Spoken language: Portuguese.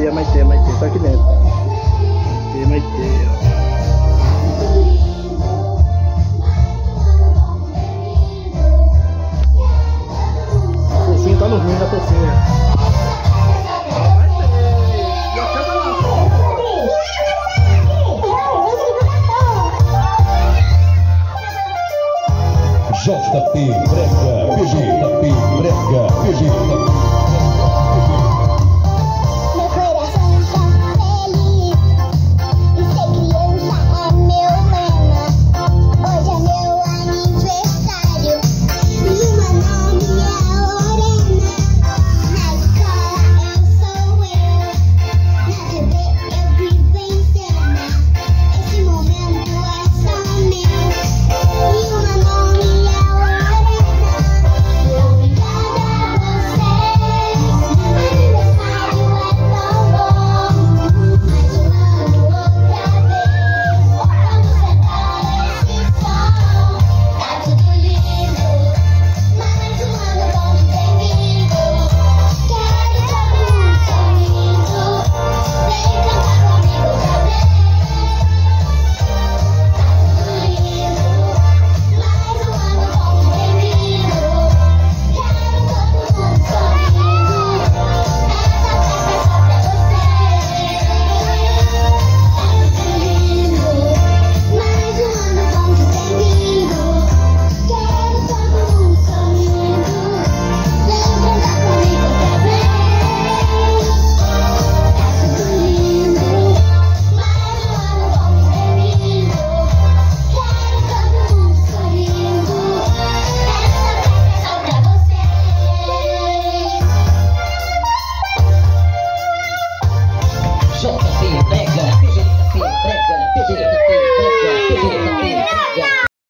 Maitê, tá aqui dentro. Maitê, ó. A fofinha tá dormindo, a fofinha. JP Brega, JP Brega, JP. Meu coração está feliz e ser criança é meu lema. Hoje é meu aniversário e o meu nome é Lorena. Na escola eu sou eu, na TV eu vivo em cena. Esse momento é só meu e o meu nome é Lorena. Obrigada a vocês, meu aniversário é tão bom. Mais um ano outra vez, vamos cantar esse som. Tá tudo lindo, mais um ano bom de bem-vindo. Quero todo mundo sorrindo, vem cantar comigo outra vez. Tá tudo lindo, mais um ano bom de bem-vindo. Quero todo mundo sorrindo, essa festa é só pra você. Tá tudo lindo, mais um ano bom de bem-vindo. Quero todo mundo sorrindo, vem cantar comigo outra vez. Tá tudo lindo, mais um ano bom de bem-vindo. Quero todo mundo sorrindo, essa festa é só pra vocês. JP